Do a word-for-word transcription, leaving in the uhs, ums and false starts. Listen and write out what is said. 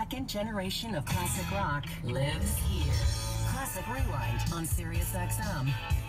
second generation of classic rock lives here. Classic Rewind on SiriusXM.